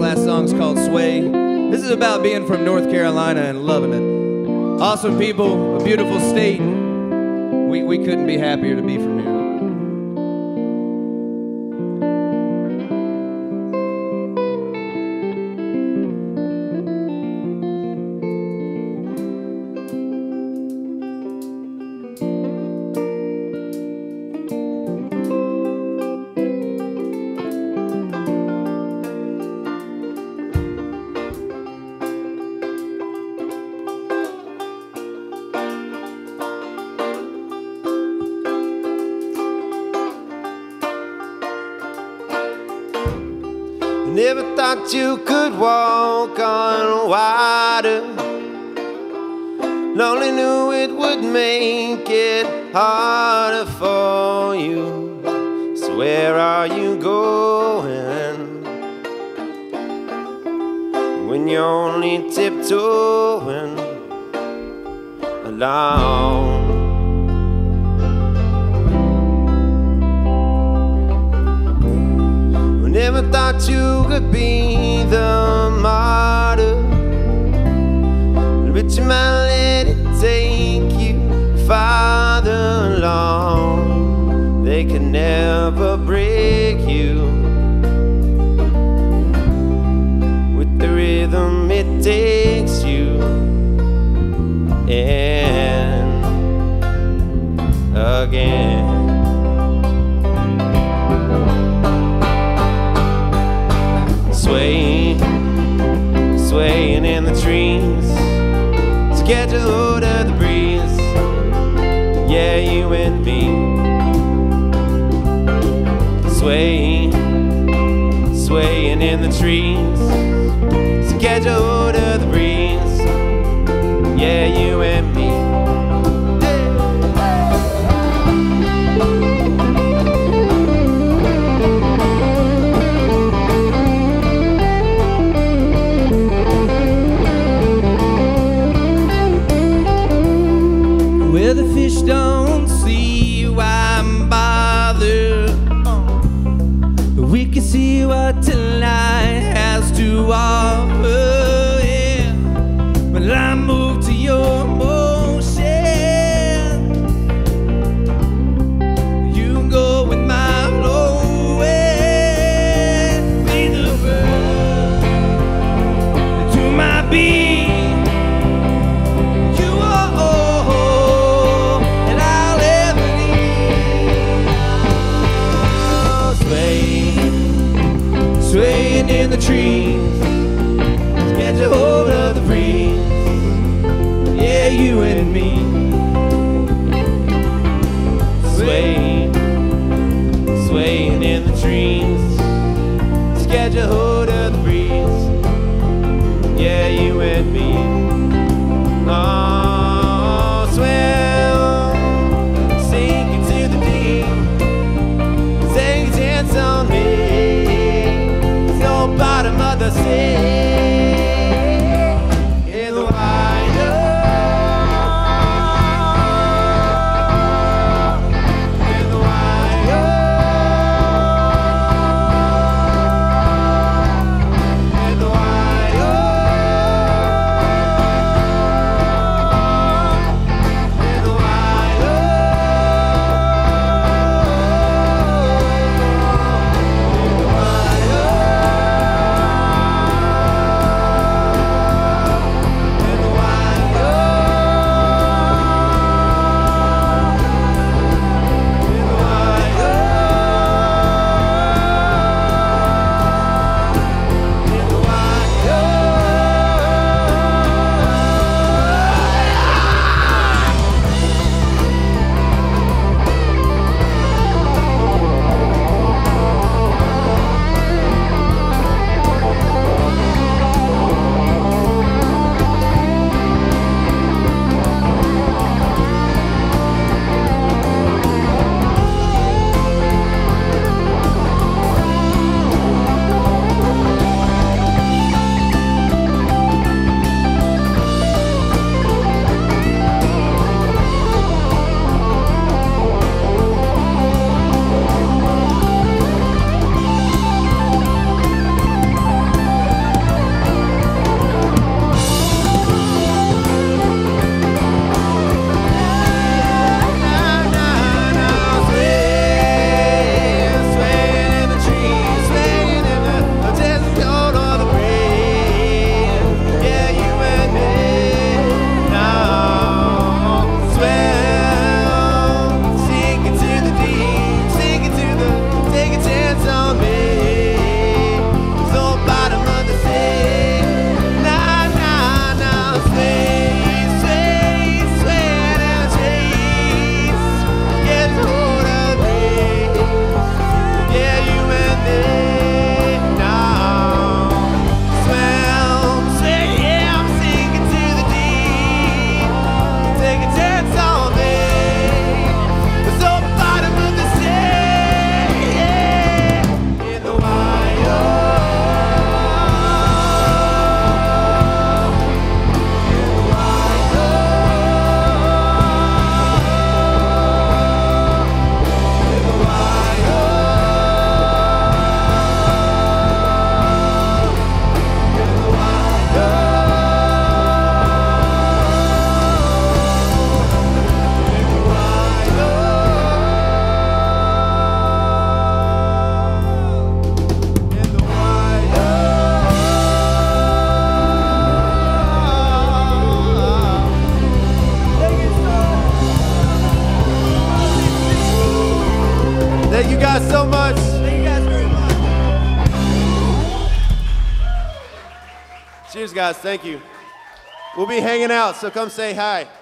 last song's called Sway. This is about being from North Carolina and loving it. Awesome people, a beautiful state. We couldn't be happier to be from here. Never thought you could walk on water. Only knew it would make it harder for you. So where are you going when you're only tiptoeing along? Never thought you could be the martyr, but you might let it take you farther along. They can never break you with the rhythm it takes you in again. Swaying, swaying in the trees to catch a hold of the breeze. Yeah, you and me. Swaying, swaying in the trees to catch a hold of the breeze. Yeah, you and me. Where the fish don't see why I'm bothered, we can see what tonight has to offer, yeah. But I move to your motion, you can go with my flow, yeah. Be the bird to my beat. Swaying in the trees, catch a hold of the breeze. Yeah, you and me. Swaying, swaying in the trees, catch a hold of the breeze. Yeah, you and me. Oh, swell, sink into the deep, take a chance on me. Bottom of the sea, in the wide in the wide in the wide in the wide Cheers, guys. Thank you. We'll be hanging out, so come say hi.